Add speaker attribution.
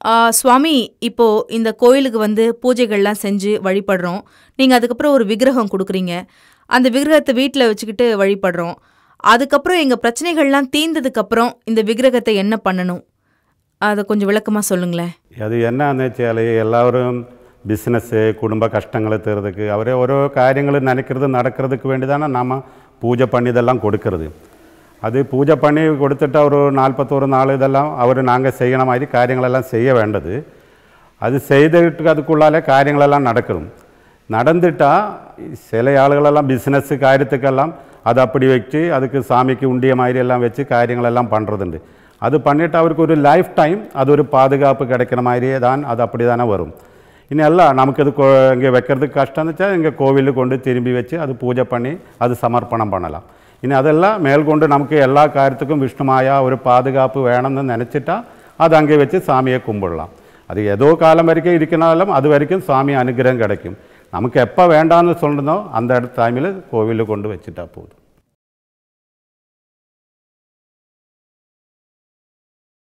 Speaker 1: சுவாமி, இப்போ இந்த கோயிலுக்கு வந்து பூஜைகள்லாம் செஞ்சு வழிபடுறோம். நீங்க அதுக்கப்புறம் ஒரு விக்கிரகம் குடுக்குறீங்க. அந்த விக்கிரகத்த வீட்ல வச்சுக்கிட்டு வழிபடுறோம். அதுக்கப்புறம் எங்க பிரச்சனைகள்லாம் தீர்ந்ததுக்கப்புறம் இந்த விக்கிரகத்த என்ன பண்ணணும்? அத கொஞ்சம் விளக்கமா சொல்லுங்களேன்.
Speaker 2: அது என்னன்னு വെച്ചാൽ எல்லாரும் பிஸ்னஸ்ஸு குடும்ப கஷ்டங்களை தீர்றதுக்கு அவரே ஓரோ காரியங்கள் நினைக்கிறது நடக்கிறதுக்கு வேண்டி தானே நாம் பூஜை பண்ணி இதெல்லாம் கொடுக்கறது. அது பூஜை பண்ணி கொடுத்துட்டு ஒரு 41 நாள் இதெல்லாம் அவர் நாங்கள் செய்யற மாதிரி காரியங்களெல்லாம் செய்ய வேண்டது. அது செய்துட்டு அதுக்குள்ளாலே காரியங்களெல்லாம் நடக்கணும். நடந்துட்டால் சில ஆளுகளெல்லாம் பிஸ்னஸ்ஸு காரியத்துக்கெல்லாம் அது அப்படி வச்சு அதுக்கு சாமிக்கு உண்டிய மாதிரி எல்லாம் வச்சு காரியங்களெல்லாம் பண்ணுறதுண்டு. அது பண்ணிவிட்டு அவருக்கு ஒரு லைஃப் டைம் அது ஒரு பாதுகாப்பு கிடைக்கிற மாதிரியே தான் அது அப்படி தானே வரும். இனி எல்லாம் நமக்கு அது இங்கே வைக்கிறதுக்கு கஷ்டம்னு வச்சா இங்கே கோவிலுக்கு கொண்டு திரும்பி வச்சு அது பூஜை பண்ணி அது சமர்ப்பணம் பண்ணலாம். இனி அதெல்லாம் மேற்கொண்டு நமக்கு எல்லா காரியத்துக்கும் விஷ்ணுமாயா ஒரு பாதுகாப்பு வேணும்னு நினச்சிட்டா அது அங்கே வச்சு சாமியை கும்பிடலாம். அது ஏதோ காலம் வரைக்கும் இருக்கனாலும் அது வரைக்கும் சாமி அனுகிரகம் கிடைக்கும். நமக்கு எப்போ வேண்டாம்னு சொல்லணும் அந்த டைமில் கோவிலுக்கு கொண்டு வச்சுட்டா போதும்.